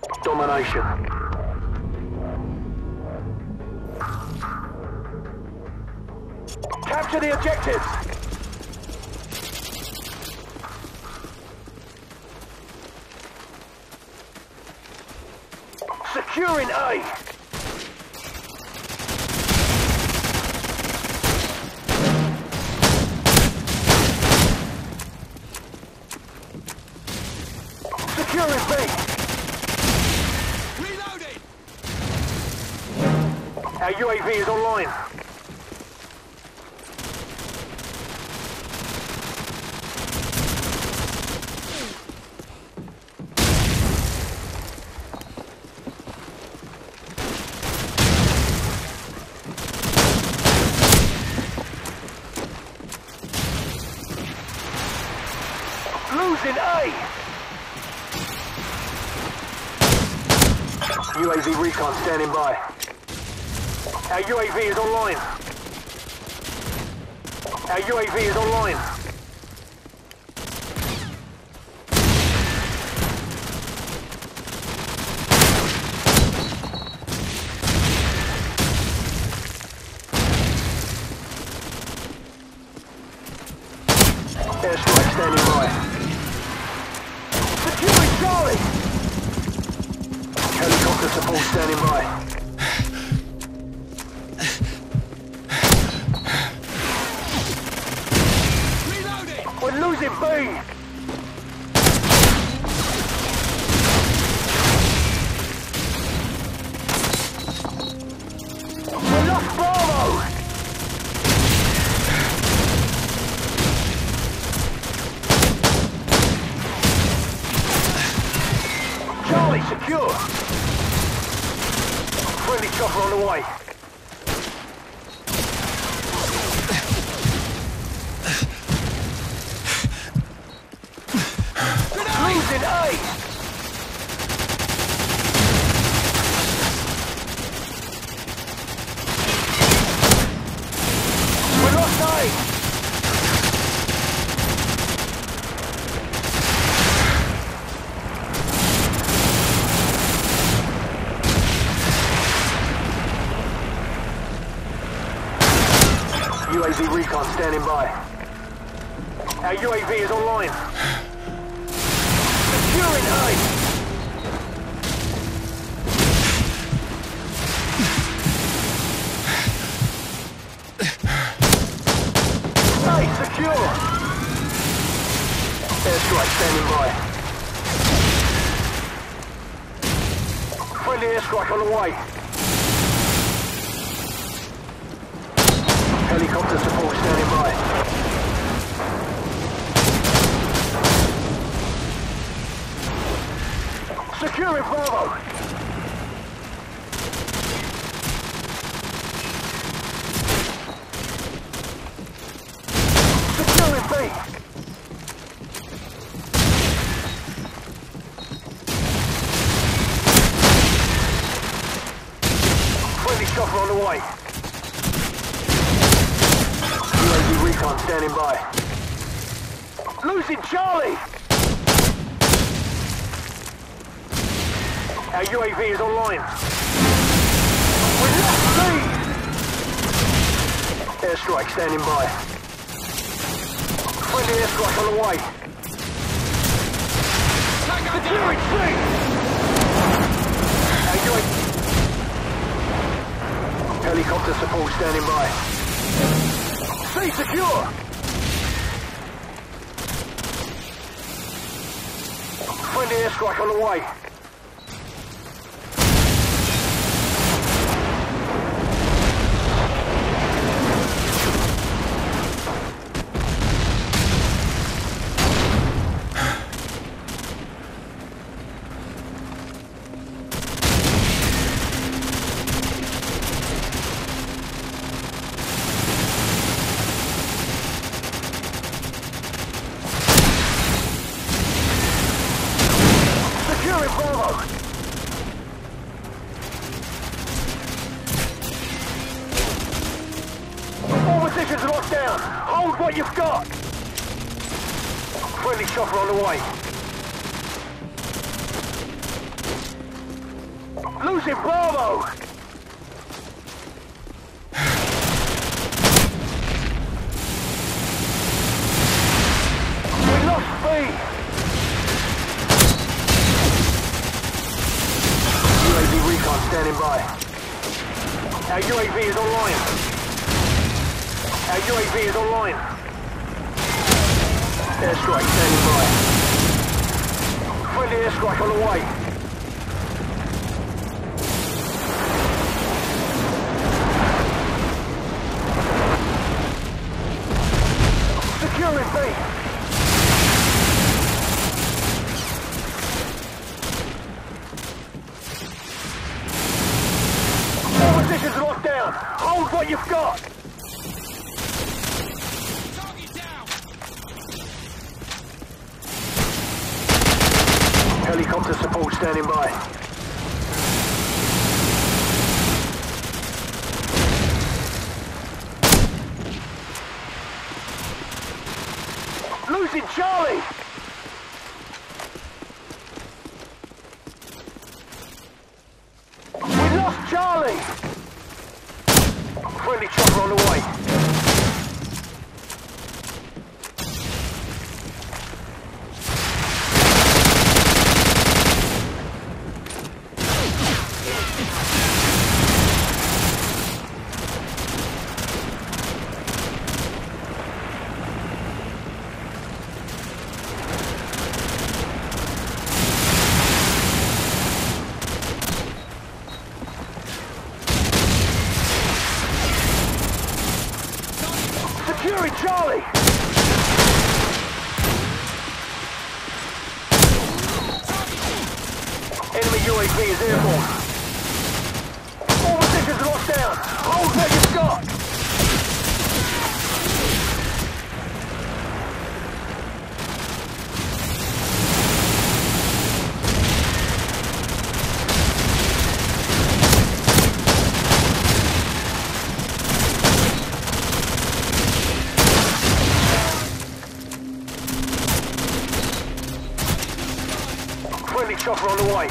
Domination. Capture the objectives! Securing A! Securing B! Reloading! Our UAV is online. Losing A! UAV recon standing by. Our UAV is online. Our UAV is online. Airstrike standing by. Securing Charlie! Helicopter support standing by. Reloading! We're losing B! We lost Bravo! Charlie secure! Friendly chopper on the way. Losing A! We lost A! UAV recon standing by. Our UAV is online. Securing A! A secure! Airstrike standing by. Friendly airstrike on the way. Helicopter support standing by. Securing Bravo! Securing B! Friendly chopper on the way. UAV recon standing by. Losing Charlie! Our UAV is online. We lost B! Airstrike standing by. Friendly airstrike on the way. Securing C! Our UAV... Helicopter support standing by. C secure! Friendly airstrike on the way. Securing Bravo! All positions locked down. Hold what you've got. Friendly chopper on the way. losing Bravo! We lost B! UAV recon standing by. Our UAV is online. Our UAV is online. Airstrike standing by. Friendly airstrike on the way. Securing B. All positions locked down. Hold what you've got. Target down! Helicopter support standing by. Losing Charlie! We lost Charlie! Friendly chopper on the way. Securing Charlie! Enemy UAV is airborne. All positions locked down. Hold what you've got. Friendly chopper on the way.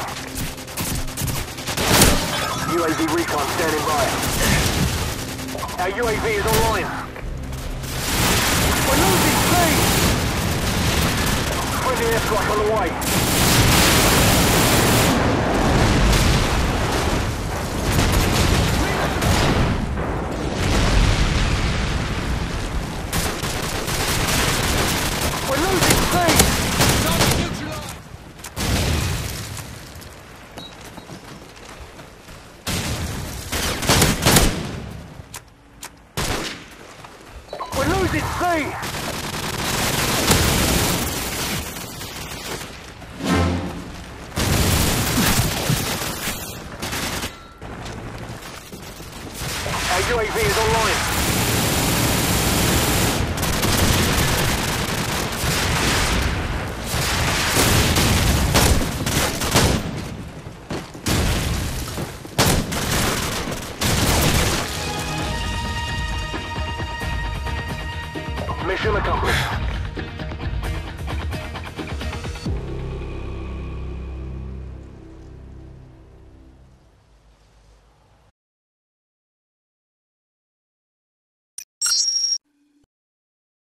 UAV recon standing by. Our UAV is online. We're losing C! Friendly airstrike on the way. We're losing C! Target neutralized! We're losing C!